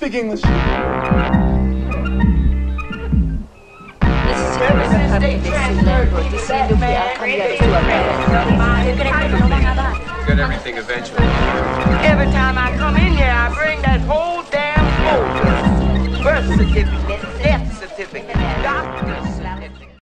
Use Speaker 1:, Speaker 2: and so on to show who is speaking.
Speaker 1: speak English?
Speaker 2: Got everything eventually.
Speaker 3: Every time I come in here, I bring that whole damn folder. Birth certificate, death certificate, doctor.